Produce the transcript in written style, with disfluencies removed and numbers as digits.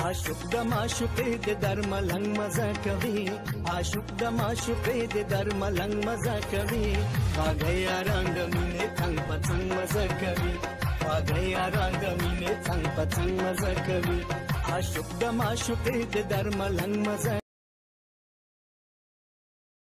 عاشق د معشوقې د درملنګ مزه کوي عاشق د معشوقې د درملنګ مزه کوي خواږه یاران د مینې څنګ په څنګ مزه کوي خواږه یاران د مینې څنګ په څنګ مزه کوي عاشق د معشوقې د درملنګ مزه